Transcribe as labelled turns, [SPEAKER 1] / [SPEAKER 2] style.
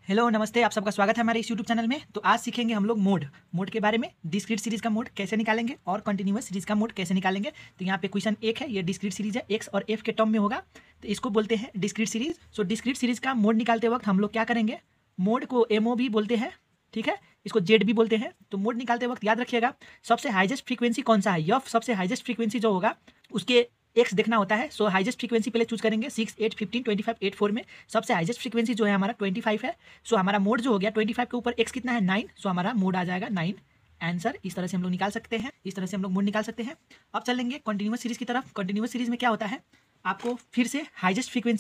[SPEAKER 1] Hello नमस्ते, आप सबका स्वागत है हमारे इस यूट्यूब चैनल में। तो आज सीखेंगे हम लोग मोड के बारे में। डिस्क्रीट सीरीज का मोड कैसे निकालेंगे और कंटिन्यूअस सीरीज का मोड कैसे निकालेंगे। तो यहाँ पे क्वेश्चन एक है, ये डिस्क्रीट सीरीज है, एक्स और एफ के टर्म में होगा, तो इसको बोलते हैं discrete series. So discrete series का मोड निकालते वक्त हम लोग क्या करेंगे, मोड को एमओ भी बोलते हैं, ठीक है, इसको जेड भी बोलते हैं। तो मोड निकालते वक्त याद रखिएगा सबसे हाईएस्ट फ्रीक्वेंसी कौन सा है, यफ सबसे हाईएस्ट फ्रीक्वेंसी जो होगा उसके एक्स देखना होता है। सो हाईएस्ट फ्रीक्वेंसी पहले चूज करेंगे 6, 8, 15, 25, 8, 4 में सबसे हाईएस्ट फ्रीक्वेंसी जो है हमारा 25 है। सो हमारा मोड जो हो गया 25 के ऊपर एक्स कितना है 9, सो हमारा मोड आ जाएगा 9 आंसर। इस तरह से हम लोग निकाल सकते हैं, इस तरह से हम लोग मोड निकाल सकते हैं। अब चलेंगे कंटिन्यूअस सीरीज की तरफ। कंटिन्यूअस सीरीज में क्या होता है, आपको फिर से हाईएस्ट फ्रीक्वेंसी